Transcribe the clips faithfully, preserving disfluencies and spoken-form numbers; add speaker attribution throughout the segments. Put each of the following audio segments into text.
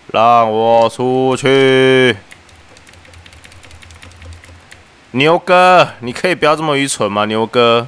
Speaker 1: 让我出去！牛哥，你可以不要这么愚蠢吗？牛哥，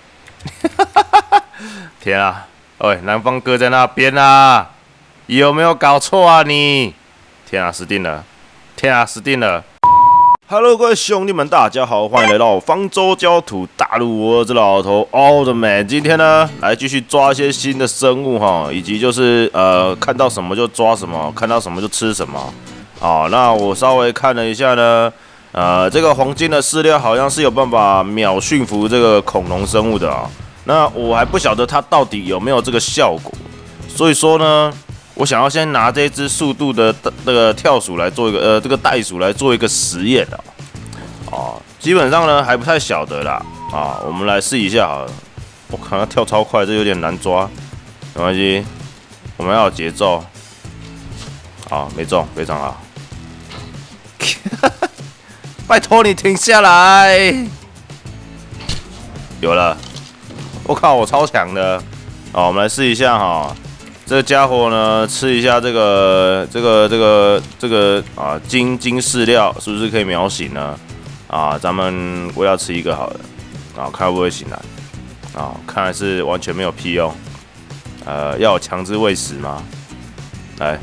Speaker 1: 天啊！喂，南方哥在那边啊，有没有搞错啊你？天啊，死定了！天啊，死定了！ Hello， 各位兄弟们，大家好，欢迎来到方舟焦土大陆，我是老头 Oldman。今天呢，来继续抓一些新的生物哈，以及就是呃，看到什么就抓什么，看到什么就吃什么。好，那我稍微看了一下呢，呃，这个黄金的饲料好像是有办法秒驯服这个恐龙生物的啊。那我还不晓得它到底有没有这个效果，所以说呢。 我想要先拿这只速度的这个跳鼠来做一个呃这个袋鼠来做一个实验啊，哦，基本上呢还不太晓得啦啊，我们来试一下好了。我看它跳超快，这有点难抓，没关系，我们要有节奏。好，没中，非常好。拜托你停下来！有了，我靠，我超强的。好，我们来试一下哈。 这个家伙呢，吃一下这个这个这个这个啊金金饲料，是不是可以秒醒呢？啊，咱们我要吃一个好了，啊，看会不会醒来？啊，看来是完全没有屁用。呃，要有强制喂食吗？来，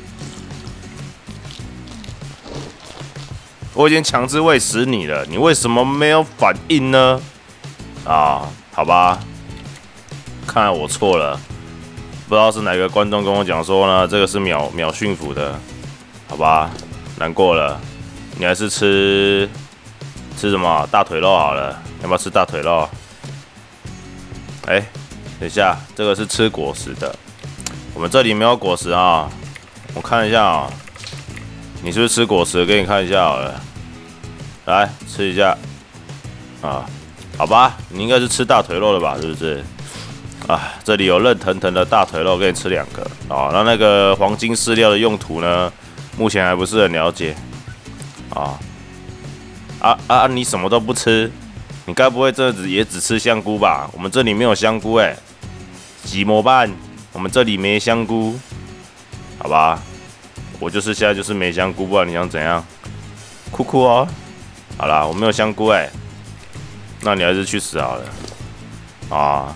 Speaker 1: 我已经强制喂食你了，你为什么没有反应呢？啊，好吧，看来我错了。 不知道是哪个观众跟我讲说呢，这个是秒秒驯服的，好吧，难过了。你还是吃吃什么大腿肉好了，要不要吃大腿肉？哎、欸，等一下，这个是吃果实的，我们这里没有果实啊。我看一下啊、喔，你是不是吃果实？给你看一下好了，来吃一下啊，好吧，你应该是吃大腿肉的吧，是不是？ 啊，这里有热腾腾的大腿肉，给你吃两个啊。那那个黄金饲料的用途呢，目前还不是很了解啊。啊啊！你什么都不吃，你该不会这只也只吃香菇吧？我们这里没有香菇哎、欸，怎么办？我们这里没香菇，好吧？我就是现在就是没香菇，不然你想怎样？酷酷哦！好啦，我没有香菇哎、欸，那你还是去死好了啊！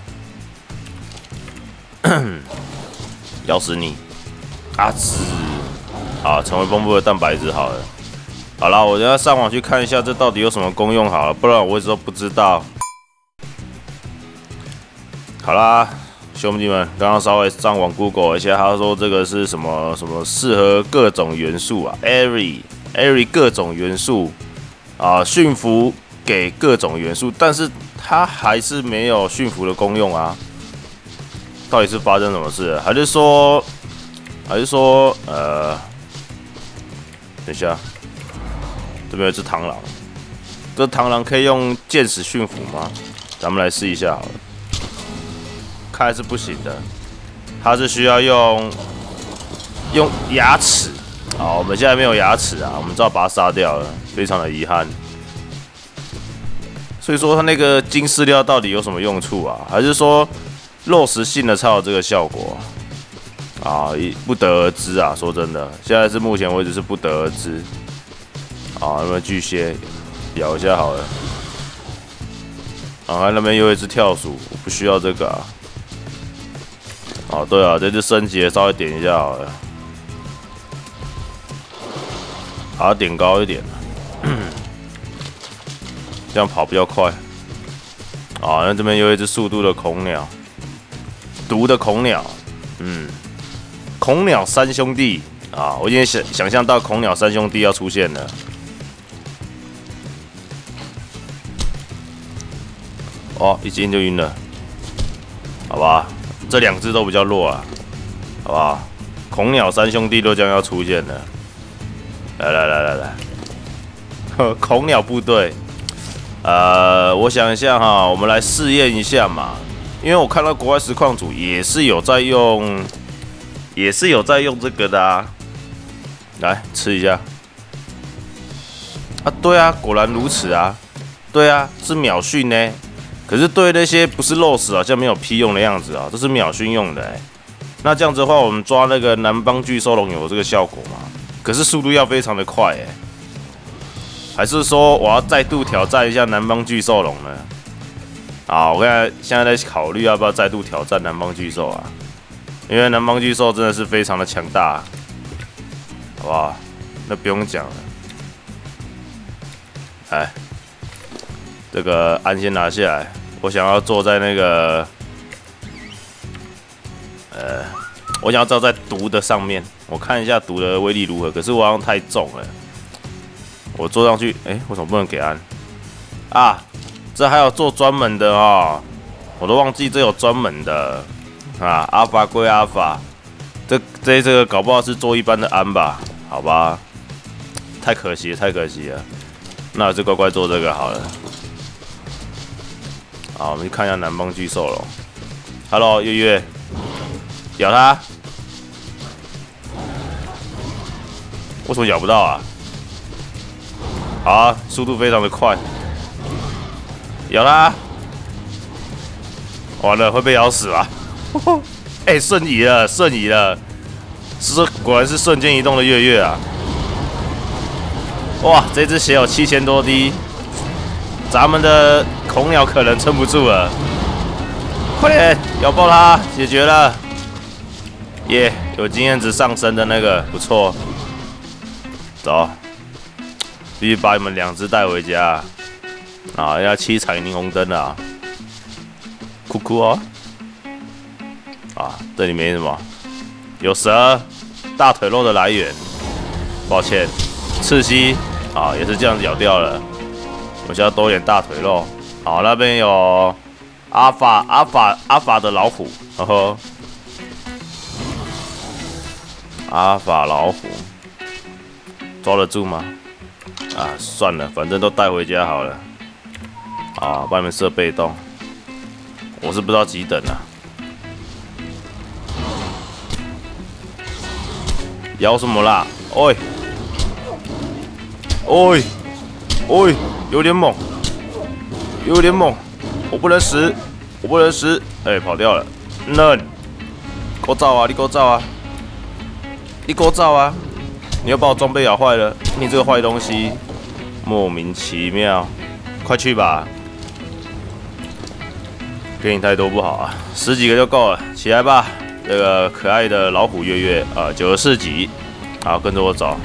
Speaker 1: 咬死你！啊兹！好，成为丰富的蛋白质好了。好啦，我等下上网去看一下这到底有什么功用好了，不然我一直都不知道。好啦，兄弟们，刚刚稍微上网 Google 一下，他说这个是什么什么适合各种元素啊 ，every every 各种元素啊，驯服给各种元素，但是它还是没有驯服的功用啊。 到底是发生什么事了？还是说，还是说，呃，等一下，这边有只螳螂，这螳螂可以用箭矢驯服吗？咱们来试一下好了。看来是不行的，它是需要用用牙齿。好，我们现在没有牙齿啊，我们只好把它杀掉了，非常的遗憾。所以说，它那个金饲料到底有什么用处啊？还是说？ 肉食性的才有这个效果啊，不得而知啊。说真的，现在是目前为止是不得而知啊。那么巨蟹咬一下好了。啊，那边有一只跳鼠，我不需要这个啊。哦，对啊，这只升级的稍微点一下好了，把它点高一点，这样跑比较快。啊，那这边有一只速度的恐鸟。 毒的恐鸟，嗯，恐鸟三兄弟啊，我已经想想象到恐鸟三兄弟要出现了。哦，一击就晕了，好吧，这两只都比较弱啊，好不好？恐鸟三兄弟都将要出现了，来来来来来，恐鸟部队，呃，我想一下哈，我们来试验一下嘛。 因为我看到国外实况组也是有在用，也是有在用这个的啊，来吃一下。啊，对啊，果然如此啊，对啊，是秒训呢。可是对那些不是肉食好像没有屁用的样子啊，这是秒训用的哎、欸。 那这样子的话，我们抓那个南方巨兽龙有这个效果吗？可是速度要非常的快哎、欸，还是说我要再度挑战一下南方巨兽龙呢？啊，我现在现在在考虑要不要再度挑战南方巨兽啊，因为南方巨兽真的是非常的强大，好不好？那不用讲了。哎，这个鞍先拿下来，我想要坐在那个，呃，我想要坐在毒的上面，我看一下毒的威力如何。可是我好像太重了，我坐上去，哎、欸，为什么不能给鞍？啊！这还有做专门的哦，我都忘记这有专门的啊。阿法归阿法，这这这个搞不好是做一般的鞍吧？好吧，太可惜了，太可惜了。那我就乖乖做这个好了。好，我们去看一下南方巨兽龙。Hello， 月月，咬它。为什么咬不到啊？好啊，速度非常的快。咬它！完了，会被咬死吧？哎、欸，瞬移了，瞬移了，是果然是瞬间移动的月月啊！哇，这只血有七千多滴，咱们的恐鸟可能撑不住了。快点，咬爆它，解决了！耶、yeah, ，有经验值上升的那个，不错。走，必须把你们两只带回家。啊，要七彩霓虹灯啊！酷酷哦！啊，这里没什么，有蛇，大腿肉的来源。抱歉，刺蜥啊，也是这样子咬掉了。我需要多一点大腿肉。好，那边有阿法阿法阿法的老虎，呵呵，阿法老虎抓得住吗？啊，算了，反正都带回家好了。啊，帮你们设被动，我是不知道几等啊。咬什么啦？喂，喂，喂，有点猛，有点猛，我不能死，我不能死，哎、欸，跑掉了。嫩，给我走啊！你给我走啊！你给我走啊！你要把我装备咬坏了，你这个坏东西，莫名其妙，快去吧！给你太多不好啊，十几个就够了，起来吧，这个可爱的老虎月月啊，九十四级，好，跟着我走。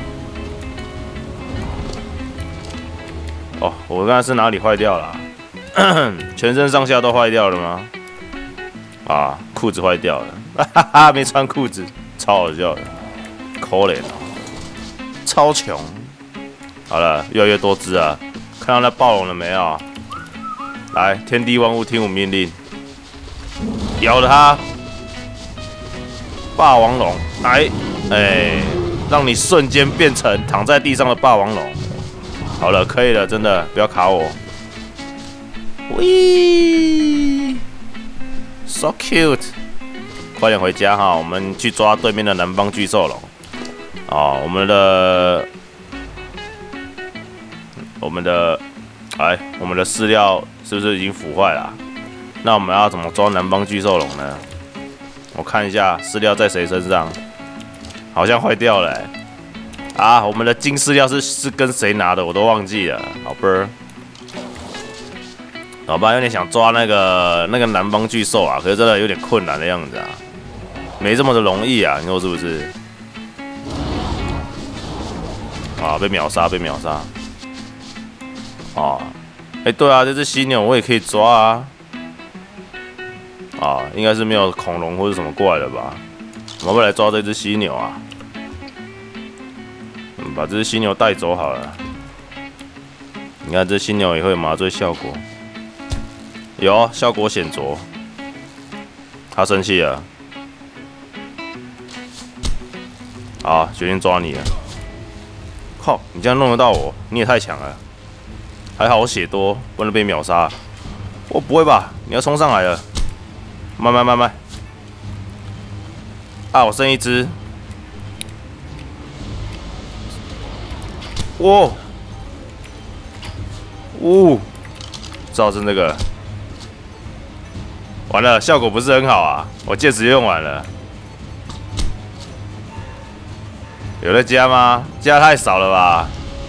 Speaker 1: 哦，我刚才是哪里坏掉了、啊？全身上下都坏掉了吗？啊，裤子坏掉了，哈哈，没穿裤子，超好笑的，可怜哦，超穷。好了，越来越多只啊，看到那暴龙了没有？来，天地万物听我命令。咬了它，霸王龙来，哎、欸，让你瞬间变成躺在地上的霸王龙。好了，可以了，真的，不要卡我。喂 ，so cute， 快点回家哈，我们去抓对面的南方巨兽龙。哦，我们的，我们的，哎，我们的饲料是不是已经腐坏了、啊？那我们要怎么抓南方巨兽龙呢？我看一下饲料在谁身上，好像坏掉了、欸。啊，我们的金饲料是是跟谁拿的，我都忘记了。好吧，好吧，有点想抓那个那个南方巨兽啊，可是真的有点困难的样子啊，没这么的容易啊，你说是不是？啊，被秒杀，被秒杀。哦，哎、欸，对啊，这只犀牛我也可以抓啊。啊，应该是没有恐龙或者什么过来的吧？我们会来抓这只犀牛啊！嗯，把这只犀牛带走好了。你看这犀牛也会有麻醉效果，有效果显著。他生气了，好，决定抓你了。靠，你这样弄得到我，你也太强了。还好我血多，不能被秒杀。我不会吧？你要冲上来了。慢慢慢慢，啊！我剩一只，哇，呜，知道是那个，完了，效果不是很好啊！我戒指用完了， 有在加吗？加太少了吧？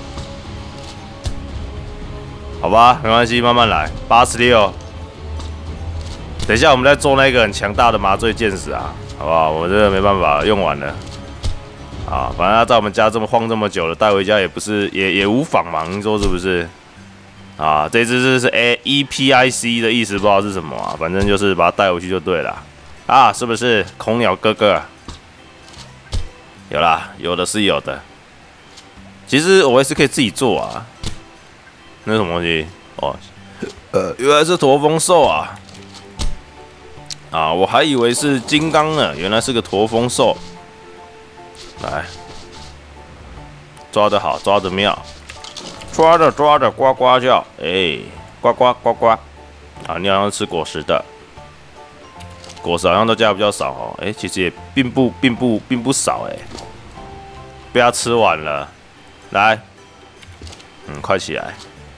Speaker 1: 好吧，没关系，慢慢来。八十六，等一下我们再做那个很强大的麻醉箭矢啊，好不好？我这个没办法，用完了。啊，反正他在我们家这么晃这么久了，带回家也不是也也无妨嘛，你说是不是？啊，这只是 A E P I C 的意思，不知道是什么啊，反正就是把它带回去就对了。啊，是不是？空鸟哥哥。 有啦，有的是有的。其实我也是可以自己做啊。那是什么东西？哦，呃，原来是驼峰兽啊！啊，我还以为是金刚呢，原来是个驼峰兽。来，抓得好，抓得妙，抓着抓着呱呱叫，哎、欸，呱呱呱呱。啊，你好像是吃果实的。 果实好像都加比较少哦，哎、欸，其实也并不并不并不少哎、欸，被它吃完了，来，嗯，快起来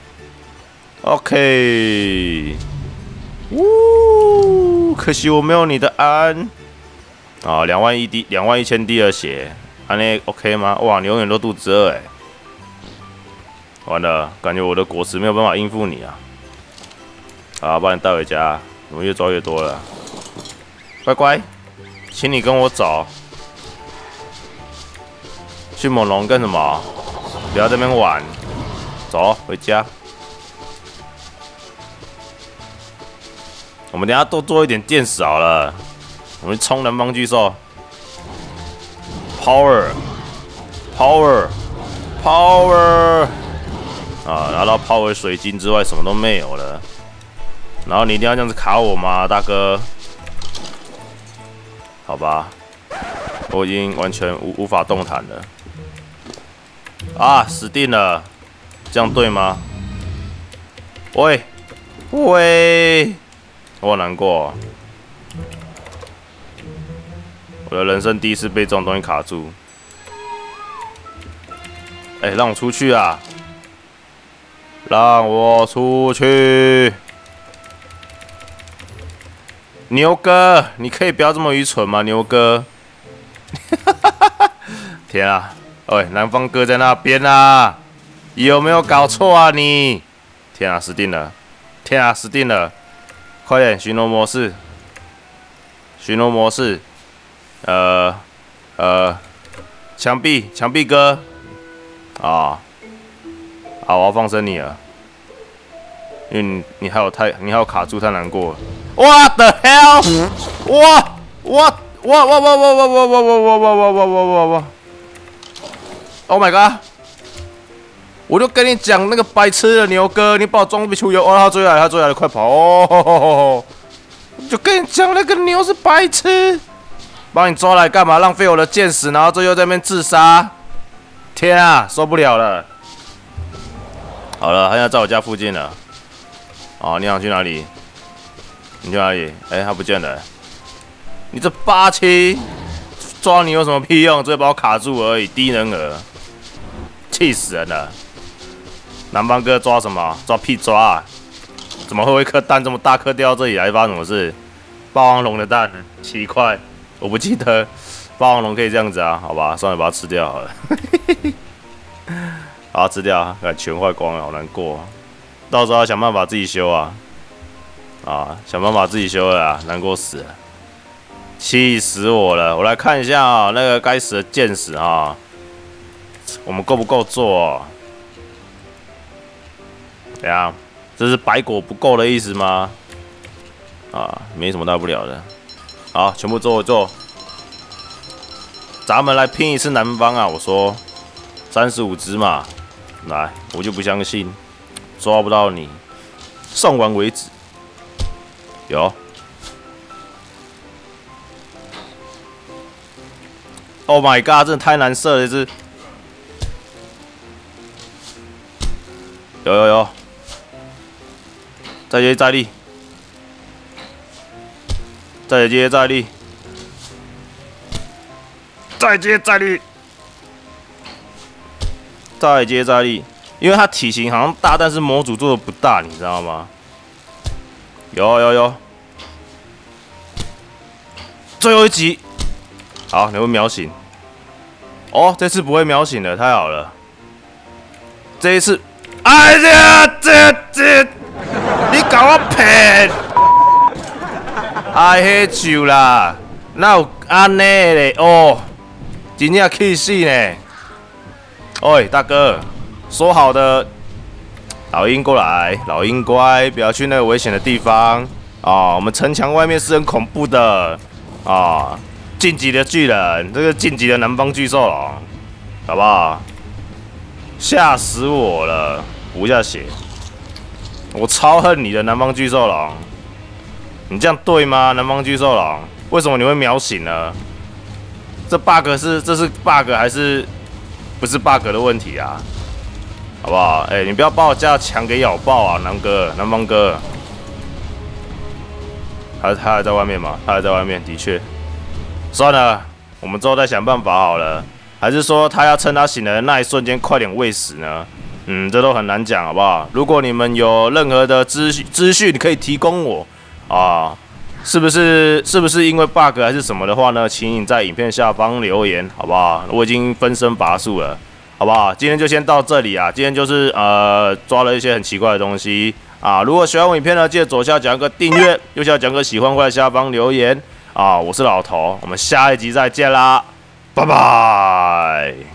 Speaker 1: ，OK， 呜，可惜我没有你的安啊，两万一滴，两万一千滴的血，安内 OK 吗？哇，你永远都肚子饿哎，完了，感觉我的果实没有办法应付你啊，好，把你带回家，我们越抓越多了。 乖乖，请你跟我走。迅猛龙干什么？不要在那边玩，走回家。我们等一下多做一点电矢好了。我们冲南方巨兽 ，Power，Power，Power。啊，拿到 Power 水晶之外，什么都没有了。然后你一定要这样子卡我吗，大哥？ 好吧，我已经完全无无法动弹了。啊，死定了！这样对吗？喂，喂，我好难过、哦。我的人生第一次被这种东西卡住。哎、欸，让我出去啊！让我出去！ 牛哥，你可以不要这么愚蠢吗？牛哥，天啊！喂，南方哥在那边啊，有没有搞错啊你？天啊，死定了！天啊，死定了！快点，巡逻模式，巡逻模式，呃呃，墙壁，墙壁哥，啊，啊，我要放生你了，因为你你还有太你还有卡住，太难过了。 What the hell？ 哇哇哇哇哇哇哇哇哇哇哇哇哇哇哇哇 ！Oh my god！ 我就跟你讲那个白痴的牛哥，你把我装备出油，哦，他追来，他追来了，快跑！哦，就跟你讲那个牛是白痴，把你抓来干嘛？浪费我的箭矢，然后最后在那边自杀！天啊，受不了了！好了，他现在在我家附近了。哦，你想去哪里？ 你去哪里？哎、欸，他不见了、欸。你这八七抓你有什么屁用？只会把我卡住而已，低能儿，气死人了！南方哥抓什么？抓屁抓、啊！怎么会有一颗蛋这么大颗掉到这里来？发生什么事？霸王龙的蛋，奇怪，我不记得霸王龙可以这样子啊？好吧，算了，把它吃掉好了。把它吃掉，给全坏光了，好难过。到时候要想办法自己修啊。 啊，想办法自己修了啊，难过死了，气死我了！我来看一下啊，那个该死的箭矢啊，我们够不够做、哦？怎样？这是白果不够的意思吗？啊，没什么大不了的。好，全部做一做，咱们来拼一次南方啊！我说，三十五只嘛，来，我就不相信抓不到你，送完为止。 有 ，Oh my god， 真的太难射了，这有有有，再接再厉，再接再厉，再接再厉，再接再厉，因为它体型好像大，但是模组做的不大，你知道吗？ 有有有，最后一集，好，你会秒醒。 哦，这次不会秒醒了，太好了。这一次，哎呀，这这，你搞我骗！哎，迄球啦，哪有安尼嘞？哦，真正气死呢！喂，大哥，说好的，老鹰过来，老鹰乖，不要去那个危险的地方啊！我们城墙外面是很恐怖的啊！晋级的巨人，这个晋级的南方巨兽龙，好不好？吓死我了！补一下血，我超恨你的南方巨兽龙，你这样对吗？南方巨兽龙，为什么你会秒醒呢？这 bug 是这是 bug 还是不是 bug 的问题啊？好不好？哎、欸，你不要把我家墙给咬爆啊，南哥，南方哥。他他还在外面吗？他还在外面，的确。算了，我们之后再想办法好了。还是说他要趁他醒来的那一瞬间快点喂食呢？嗯，这都很难讲，好不好？如果你们有任何的资资讯可以提供我啊，是不是是不是因为 bug 还是什么的话呢？请你在影片下方留言，好不好？我已经分身乏术了，好不好？今天就先到这里啊。今天就是呃抓了一些很奇怪的东西啊。如果喜欢我影片呢，记得左下角一个订阅，右下角一个喜欢，或在下方留言啊。我是老头，我们下一集再见啦。拜拜。